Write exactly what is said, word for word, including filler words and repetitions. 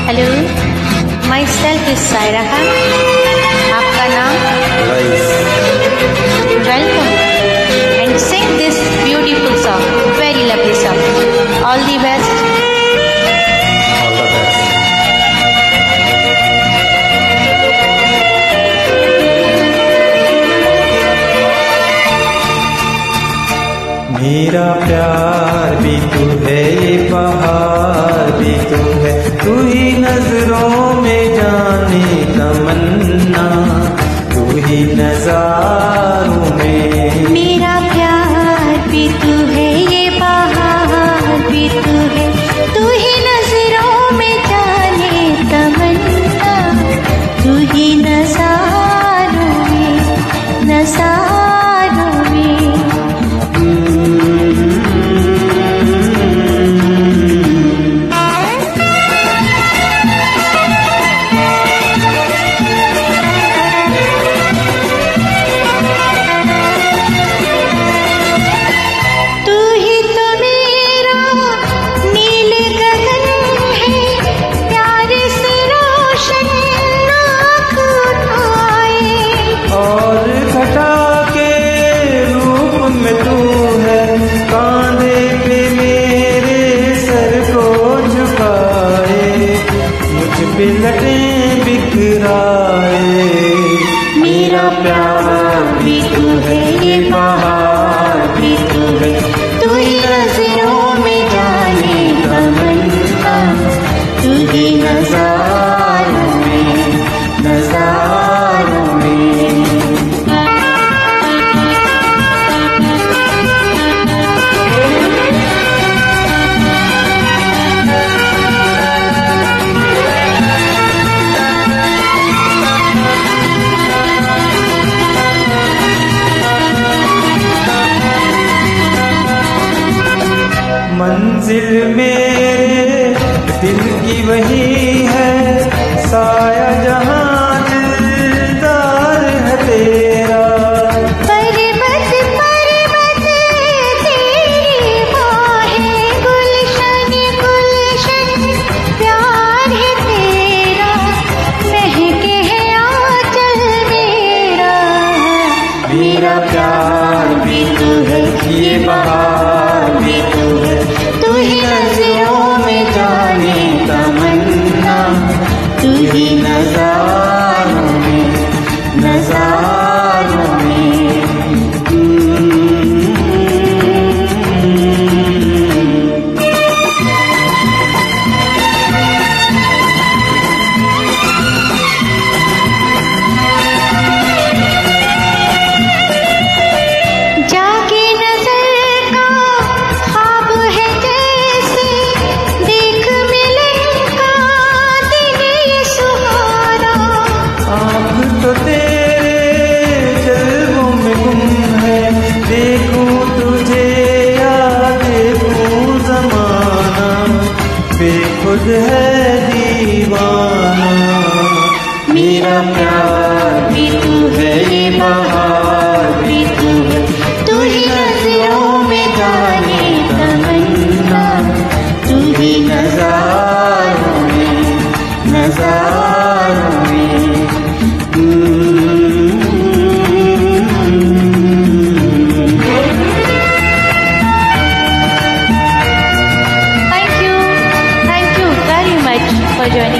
Hello, my self is Saira Khan. आपका नाम? Welcome and sing this beautiful song, very lovely song. All the best. मेरा प्यार भी तू है, ये बहार भी तू है, तू ही नजरों में जाने तमन्ना, तू ही नजारों में। मेरा प्यार भी तू है, ये बहार भी तू है, तू ही नजरों में जाने तमन्ना, तू ही नजारों में, नजारों में। लटें बिखराए, मेरा प्यार भी तू है, ये बहार भी तू है, तू ही नजरों में जाने तमन्ना, तू ही नजारों में, नजारों में। मंजिल मेरे दिल की वही है, साया जहां दिलदार है तेरा। पर्वत पर्वत तेरी बाहें, गुलशन गुलशन प्यार है तेरा, महके है आंचल मेरा। मेरा प्यार भी तू है, ये बहार भी तू है, तू ही नजरों में जाने तमन्ना, तू ही नजारों में, नजारों में। जाके नजर का ख्वाब है जैसे, देख मिलन का दिन ये सुहाना। आँख तो तेरे जल्वों में गुम है, देखूं तुझे या देखूं जमाना, बेखुद है दीवाना। मेरा प्यार भी तू है, ये बहार भी तू है, तू ही नजरों में जाने तमन्ना, तू ही नजारों में, नजारों में। Thank you, thank you very much for joining